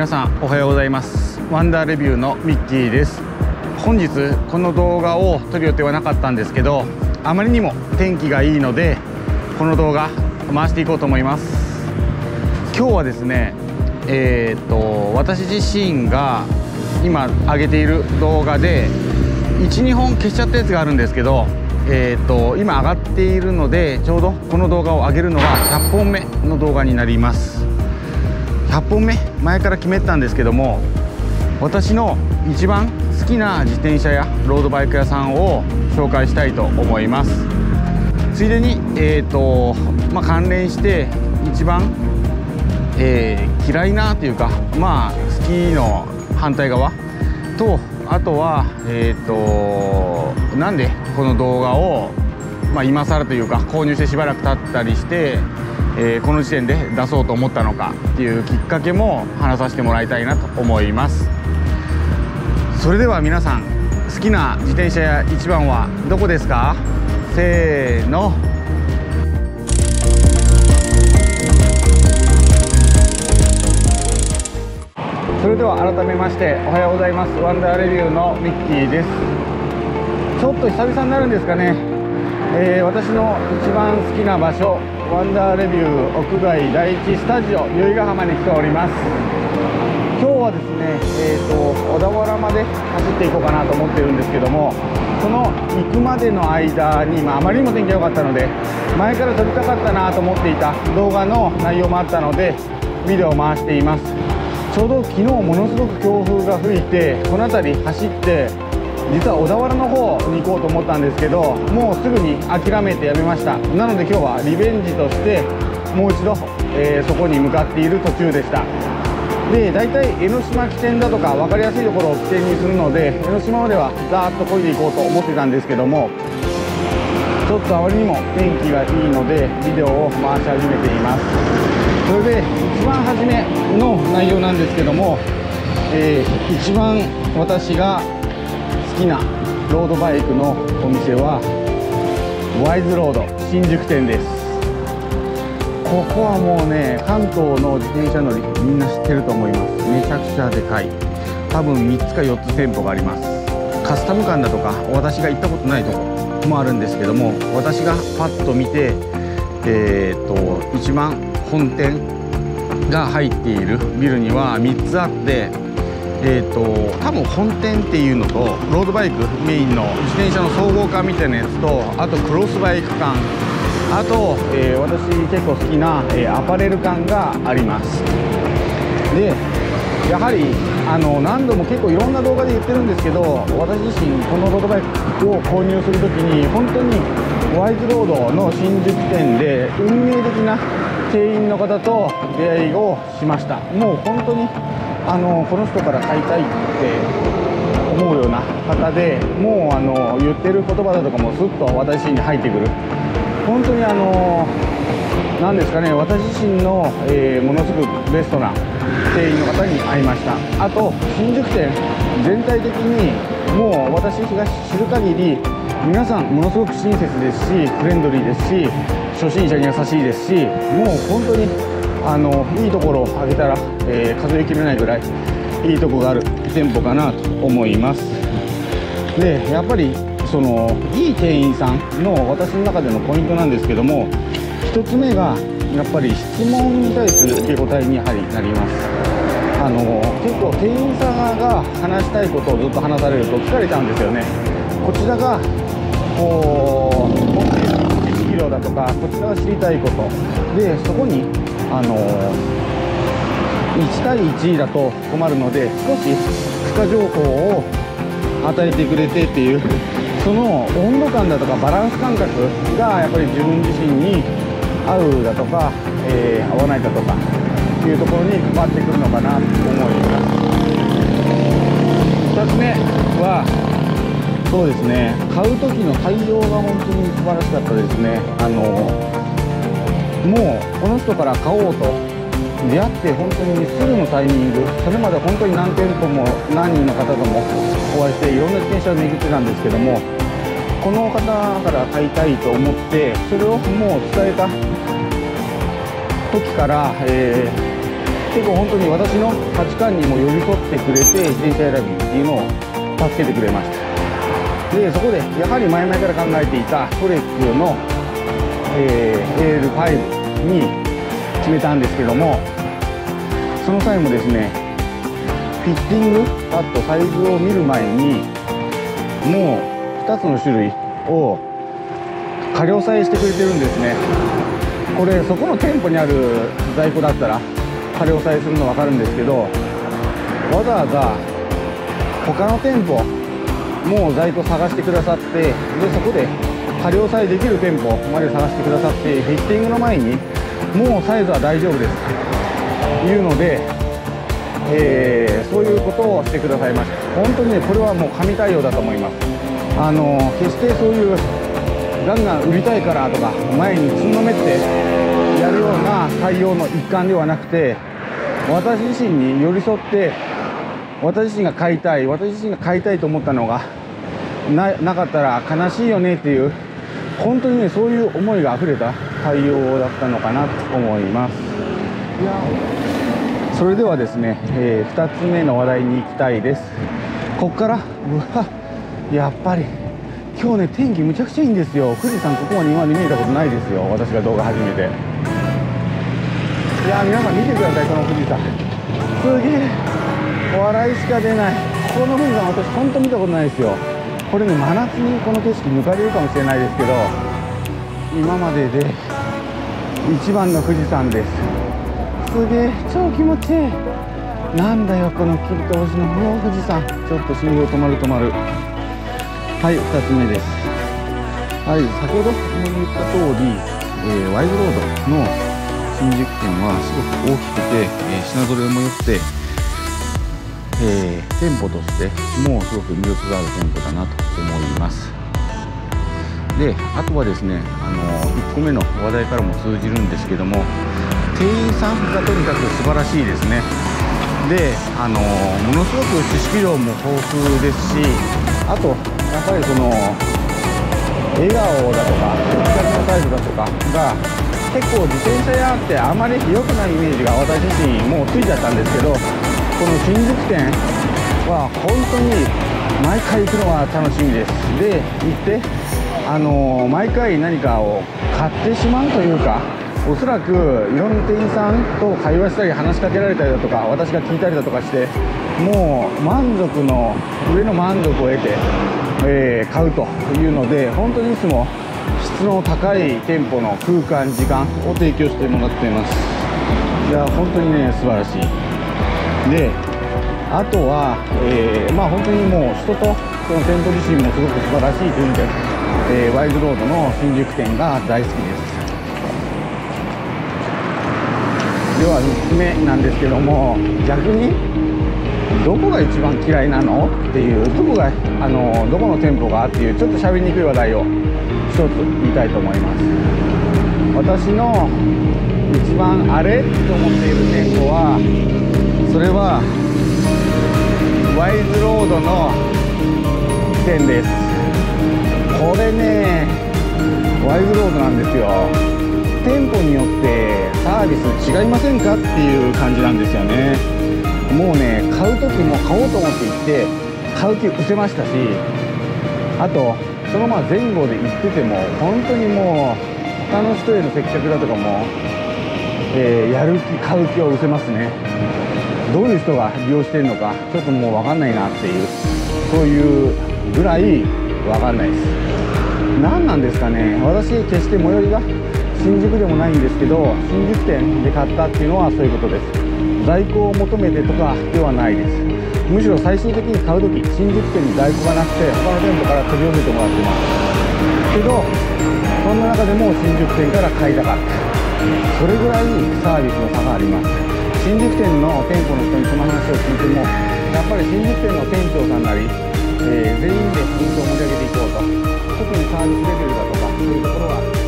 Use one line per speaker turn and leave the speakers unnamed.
さんおはようございます。ワンダーレビューのミッキーです。本日この動画を撮る予定はなかったんですけど、あまりにも天気がいいのでこの動画回していこうと思います。今日はですね私自身が今上げている動画で 1,2 本消しちゃったやつがあるんですけど、今上がっているのでちょうどこの動画を上げるのは100本目の動画になります。100本目前から決めてたんですけども、私の一番好きな自転車やロードバイク屋さんを紹介したいと思います。ついでに関連して一番、嫌いなというか好きの反対側と、あとはなんでこの動画を今更というか購入してしばらく経ったりしてこの時点で出そうと思ったのかっていうきっかけも話させてもらいたいなと思います。それでは皆さん、好きな自転車屋一番はどこですか？せーの。それでは改めましておはようございます。ワンダーレビューのミッキーです。ちょっと久々になるんですかね。私の一番好きな場所、ワンダーレビュー屋外第一スタジオ由比ヶ浜に来ております。今日はですね、小田原まで走っていこうかなと思ってるんですけども、その行くまでの間に、あまりにも天気が良かったので前から撮りたかったなと思っていた動画の内容もあったのでビデオを回しています。ちょうど昨日ものすごく強風が吹いて、この辺り走って実は小田原の方に行こうと思ったんですけど、もうすぐに諦めてやめました。なので今日はリベンジとしてもう一度、そこに向かっている途中でした。で、大体江ノ島起点だとか分かりやすいところを起点にするので、江ノ島まではざーっと漕いでいこうと思ってたんですけども、ちょっとあまりにも天気がいいのでビデオを回し始めています。それで一番初めの内容なんですけども、一番私が好きなロードバイクのお店はワイズロード新宿店です。ここはもうね、関東の自転車乗りみんな知ってると思います。めちゃくちゃでかい、多分3つか4つ店舗があります。カスタムカーだとか私が行ったことないとこもあるんですけども、私がパッと見て一番本店が入っているビルには3つあって、多分本店っていうのとロードバイクメインの自転車の総合化みたいなやつと、あとクロスバイク館、あと、私結構好きな、アパレル館があります。でやはり何度も結構いろんな動画で言ってるんですけど、私自身このロードバイクを購入する時に本当にワイズロードの新宿店で運命的な店員の方と出会いをしました。もう本当にこの人から買いたいって思うような方で、もう言ってる言葉だとかもスッと私に入ってくる、本当に何ですかね、私自身の、ものすごくベストな店員の方に会いました。あと新宿店全体的にもう私が知る限り皆さんものすごく親切ですし、フレンドリーですし、初心者に優しいですし、もう本当にいいところを挙げたら、数えきれないぐらいいいとこがある店舗かなと思います。でやっぱりそのいい店員さんの私の中でのポイントなんですけども、1つ目がやっぱり質問に対する受け答えにやはりなります。結構店員さんが話したいことをずっと話されると疲れちゃうんですよね。こちらがこう持っている知識量だとか、こちらが知りたいことで、そこに1対1だと困るので少し付加情報を与えてくれてっていう、その温度感だとかバランス感覚がやっぱり自分自身に合うだとか、合わないだとかっていうところに関わってくるのかなと思います。2つ目はそうですね、買う時の対応が本当に素晴らしかったですね。もうこの人から買おうと出会って本当にすぐのタイミング、それまで本当に何店舗も何人の方ともお会いしていろんな自転車を巡ってたんですけども、この方から買いたいと思ってそれをもう伝えた時から、 結構本当に私の価値観にも寄り添ってくれて、自転車選びっていうのを助けてくれました。でそこでやはり前々から考えていたトレックの、AL5 に決めたんですけども、その際もですね、フィッティングパッドサイズを見る前にもう2つの種類を仮押さえしてくれてるんですね。これそこの店舗にある在庫だったら仮押さえするの分かるんですけど、わざわざ他の店舗もう在庫探してくださって、でそこで仮押さえできる店舗まで探してくださって、フィッティングの前にもうサイズは大丈夫ですというので、そういうことをしてくださいました。本当にね、これはもう神対応だと思います。決してそういうガンガン売りたいからとか前につんのめってやるような対応の一環ではなくて、私自身に寄り添って、私自身が買いたい、私自身が買いたいと思ったのがなかったら悲しいよねっていう、本当にね、そういう思いがあふれた対応だったのかなと思います。いや、それではですね、2つ目の話題に行きたいです。ここから、やっぱり今日ね、天気むちゃくちゃいいんですよ。富士山ここまで今まで見えたことないですよ、私が動画始めて。いやー、皆さん見てください、この富士山。すげえ笑いしか出ない。この富士山、私本当見たことないですよ。これね、真夏にこの景色抜かれるかもしれないですけど、今までで一番の富士山です。すげえ超気持ちいい。なんだよこの切り通しの富士山。ちょっと信号止まる。はい、2つ目です。はい、先ほども言った通り、ワイドロードの新宿店はすごく大きくて、品揃えも良くて、店舗としてもうすごく魅力がある店舗だなと思います。で、あとはですね、1個目の話題からも通じるんですけども、店員さんがとにかく素晴らしいですね。で、ものすごく知識量も豊富ですし、あとやっぱりその笑顔だとか接客の態度だとかが結構自転車屋ってあまり良くないイメージが私自身もうついちゃったんですけど、この新宿店は本当に毎回行くのが楽しみです。で、行って毎回何かを買ってしまうというか、おそらくいろんな店員さんと会話したり話しかけられたりだとか、私が聞いたりだとかして、もう満足の上の満足を得て、買うというので、本当にいつも質の高い店舗の空間時間を提供してもらっています。いや本当にね、素晴らしい。で、あとは、本当にもう人とその店舗自身もすごく素晴らしいというので、ワイズロードの新宿店が大好きです。では3つ目なんですけども、逆にどこが一番嫌いなのっていう、どこの店舗がっていう、ちょっと喋りにくい話題を一つ言いたいと思います。私の一番あれと思っている店舗は、それはワイズロードの店です。これね、ワイズロードなんですよ。店舗によってサービス違いませんかっていう感じなんですよね。もうね、買う時も買おうと思って行って買う気失せましたし、あとその前後で行ってても本当にもう他の人への接客だとかも、やる気買う気を失せますね。どういう人が利用してるのかちょっともう分かんないなっていう、そういうぐらい分かんないです。何なんですかね。私決して最寄りが新宿でもないんですけど、新宿店で買ったっていうのはそういうことです。在庫を求めてとかではないです。むしろ最終的に買う時、新宿店に在庫がなくて他の店舗から取り寄せてもらってますけど、そんな中でも新宿店から買いたかった。それぐらいサービスの差があります。新宿店の店舗の人にその話を聞いても、やっぱり新宿店の店長さんなり、全員で店を盛り上げていこうと、特にサービスレベルだとかそういうところは